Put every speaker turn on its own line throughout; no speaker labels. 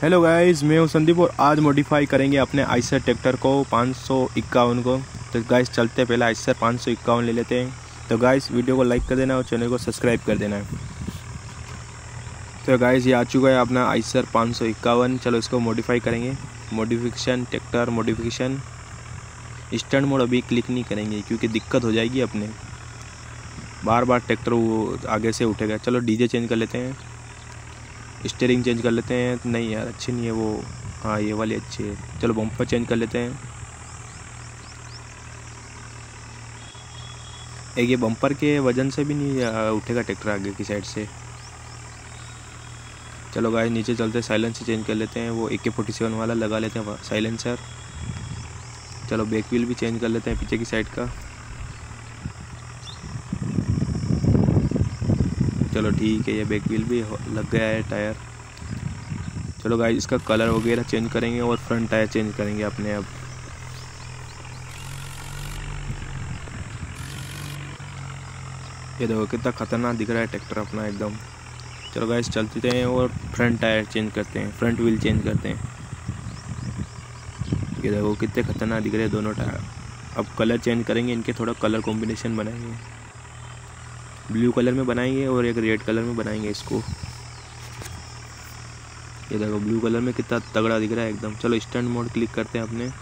Hello guys, मैं हूं संदीप और आज मॉडिफाई करेंगे अपने आइसर ट्रैक्टर को 551 को। तो गाइस चलते पहले आइसर 551 ले लेते हैं। तो गाइस वीडियो को लाइक कर देना और चैनल को सब्सक्राइब कर देना है। तो गाइस ये आ चुका है अपना आइसर 551। चलो इसको मॉडिफाई करेंगे। Modification, tractor modification, stand mode अभी क्लिक नहीं करेंगे क्योंकि दिक्कत हो जाएगी अपने, बार बार ट्रैक्टर वो आगे से उठेगा। चलो डीजे चेंज कर लेते हैं, स्टीयरिंग चेंज कर लेते हैं। नहीं यार अच्छी नहीं है वो, हाँ ये वाली अच्छी है। चलो बम्पर चेंज कर लेते हैं। एक ये बम्पर के वजन से भी नहीं उठेगा ट्रैक्टर आगे की साइड से। चलो गाइस नीचे चलते, साइलेंसर चेंज कर लेते हैं। वो AK-47 वाला लगा लेते हैं साइलेंसर। चलो बैक व्हील भी चेंज कर लेते हैं पीछे की साइड का। चलो ठीक है, ये बैक व्हील भी लग गया है टायर। चलो गाइस इसका कलर वगैरह चेंज करेंगे और फ्रंट टायर चेंज करेंगे अपने। अब ये देखो कितना खतरनाक दिख रहा है ट्रैक्टर अपना एकदम। चलो गाइस चलते हैं और फ्रंट टायर चेंज करते हैं, फ्रंट व्हील चेंज करते हैं। ये देखो कितने खतरनाक दिख रहे हैं दोनों टायर। अब कलर चेंज करेंगे, इनके थोड़ा कलर कॉम्बिनेशन बनाएंगे। ब्लू कलर में बनाएंगे और एक रेड कलर में बनाएंगे इसको। ये देखो ब्लू कलर में कितना तगड़ा दिख रहा है एकदम। चलो स्टैंड मोड क्लिक करते हैं अपने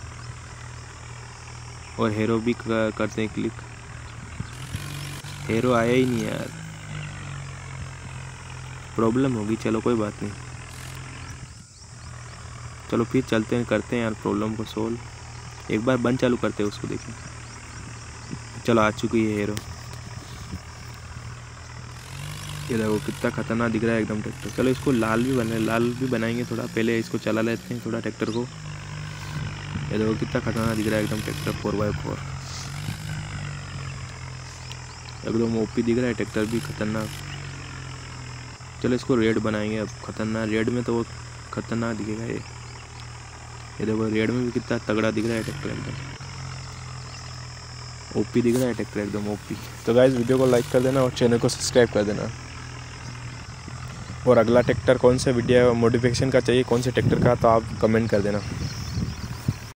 और हेरो भी करते हैं क्लिक। हेरो आया ही नहीं यार, प्रॉब्लम होगी। चलो कोई बात नहीं, चलो फिर चलते हैं, करते हैं यार प्रॉब्लम को सोल्व। एक बार बंद चालू करते हैं उसको, देखिए। चलो आ चुकी है हेरो। ये देखो कितना खतरनाक दिख रहा है एकदम ट्रैक्टर। चलो इसको लाल भी बनाएंगे थोड़ा। पहले इसको चला लेते हैं थोड़ा ट्रैक्टर को। ये देखो कितना खतरनाक दिख रहा है एकदम ट्रैक्टर 4x4 एकदम ओपी दिख रहा है ट्रैक्टर भी खतरनाक। चलो इसको रेड बनाएंगे अब, खतरनाक रेड में तो वो खतरनाक दिखेगा ये। देखो रेड में भी कितना तगड़ा दिख रहा है ट्रैक्टर एकदम ओपी दिख रहा है ट्रैक्टर एकदम ओपी। तो गाइस वीडियो को लाइक कर देना और चैनल को सब्सक्राइब कर देना। और अगला ट्रैक्टर कौन से वीडियो मॉडिफिकेशन का चाहिए, कौन से ट्रैक्टर का, तो आप कमेंट कर देना।